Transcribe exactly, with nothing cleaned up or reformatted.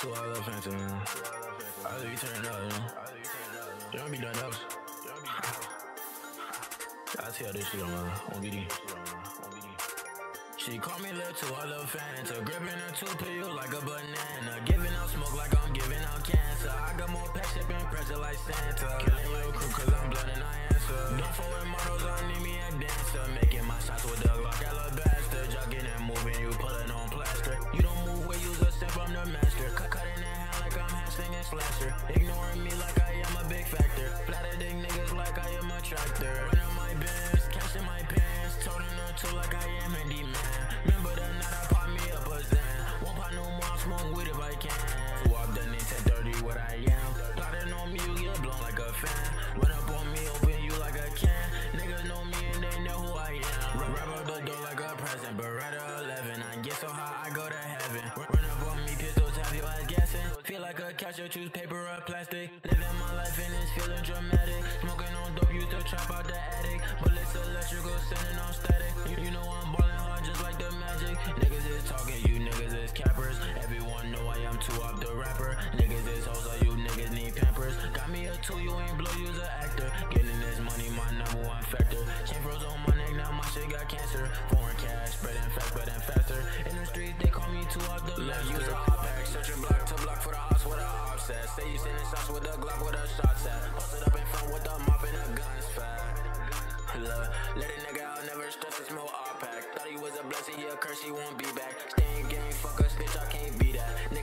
too, I love Phantom, man. I love you turning up, man. You don't be doing those. I tell this shit on, uh, on B D. She call me little too, I love Fanta. Gripping her two pill like a banana. Giving out smoke like I'm giving out cancer. I got more pack shipping pressure like Santa. Killing your crew cause I'm blood and I answer. Don't fall with models, I need me a dancer. Making my shots with the Glock, alabaster. Jogging and moving, you pulling on plaster. You don't move where use a step, I'm the master. Cut, cut in the hand like I'm hamstring and slasher. Ignoring me like I am a big factor. Flatter dick niggas like I am a tractor. Run on my bands, catching my pants. Toting her too like I am Andy man. Remember the night I popped me up a Zan. Won't pop no more, smoke weed if I can. Two up the name, ten thirty what I am. Plotting on me, you get blown like a fan. Run up on me, open you like a can. Niggas know me and they know who I am. Wrap up the door like a present, Beretta eleven. I get so high, I go to heaven. Run up on me, pistols have your ass guessing. Feel like a catcher, choose paper or plastic. Living my life and it's feeling dramatic. Smoking on dope, used to trap out the attic. Bullets electrical, sending on static. You, you know I'm ballin' hard just like the magic. Niggas is talking, you niggas is cappers. Everyone know I am too up the rapper. Niggas is hoes, so you niggas need pampers. Got me a two, you ain't blow, you's an actor. Getting this money, my number one factor. Chain froze on my neck, now my shit got cancer. Foreign cash, spreading fast, spreading faster. In the streets, they call me two up the left. Use a hot pack, searching block to block for the ops with a offset. Say you sending shots with the Glock with a shots at. Posted up in front with the mop and the guns fat. Look, let a nigga out, never stress a small R pack. Thought he was a blessing, he a curse, he won't be back. Stay in game, fuck a snitch, I can't be that.